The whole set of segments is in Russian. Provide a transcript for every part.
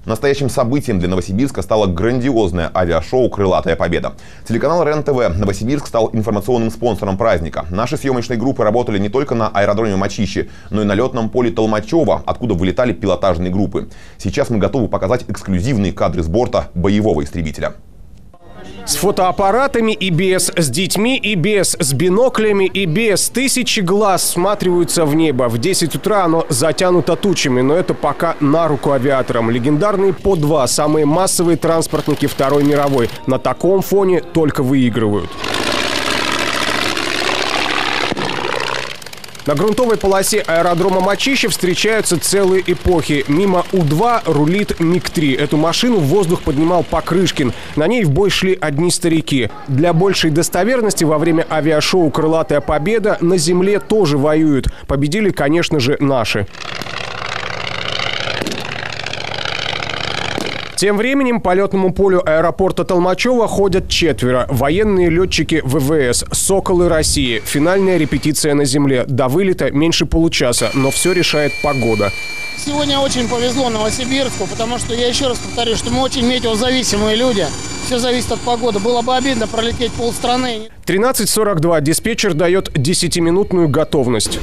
Настоящим событием для Новосибирска стало грандиозное авиашоу «Крылатая победа». Телеканал РЕН-ТВ «Новосибирск» стал информационным спонсором праздника. Наши съемочные группы работали не только на аэродроме Мачищи, но и на летном поле Толмачева, откуда вылетали пилотажные группы. Сейчас мы готовы показать эксклюзивные кадры с борта боевого истребителя. С фотоаппаратами и без, с детьми и без, с биноклями и без. Тысячи глаз всматриваются в небо. В 10 утра оно затянуто тучами, но это пока на руку авиаторам. Легендарные По-2, самые массовые транспортники Второй мировой. На таком фоне только выигрывают. На грунтовой полосе аэродрома Мачищи встречаются целые эпохи. Мимо У-2 рулит МиГ-3. Эту машину в воздух поднимал Покрышкин. На ней в бой шли одни старики. Для большей достоверности во время авиашоу «Крылатая победа» на земле тоже воюют. Победили, конечно же, наши. Тем временем по летному полю аэропорта Толмачева ходят 4 военные летчики ВВС «Соколы России». Финальная репетиция на земле. До вылета меньше получаса, но все решает погода. Сегодня очень повезло Новосибирску, потому что, я еще раз повторю, что мы очень метеозависимые люди. Все зависит от погоды. Было бы обидно пролететь полстраны. 13:42. Диспетчер дает 10-минутную готовность.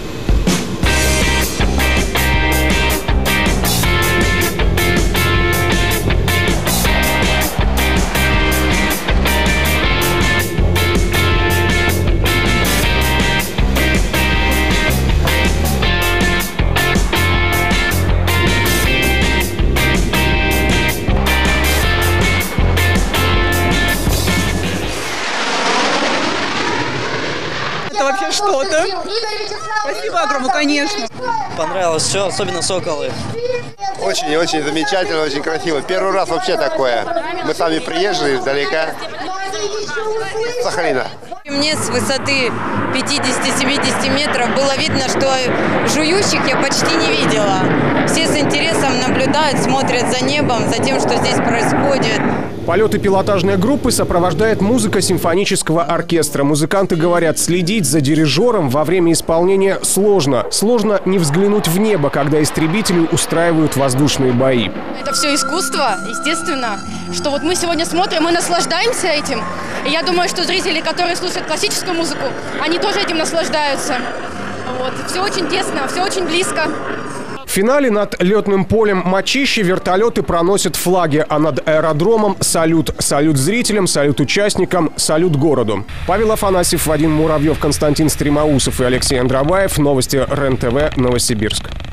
Это вообще что-то. Спасибо огромное, конечно. Понравилось все, особенно соколы. Очень замечательно, очень красиво. Первый раз вообще такое. Мы сами приезжие издалека. Сахалина. Мне с высоты 50-70 метров было видно, что жующих я почти не видела. Все с интересом наблюдают, смотрят за небом, за тем, что здесь происходит. Полеты пилотажной группы сопровождает музыка симфонического оркестра. Музыканты говорят, следить за дирижером во время исполнения сложно. Сложно не взглянуть в небо, когда истребители устраивают воздушные бои. Это все искусство, естественно. Что вот мы сегодня смотрим, мы наслаждаемся этим. И я думаю, что зрители, которые слушают классическую музыку, они тоже этим наслаждаются. Вот. Все очень тесно, все очень близко. В финале над летным полем Мачищи вертолеты проносят флаги, а над аэродромом салют. Салют зрителям, салют участникам, салют городу. Павел Афанасьев, Вадим Муравьев, Константин Стремоусов и Алексей Андроваев. Новости РЕН-ТВ, Новосибирск.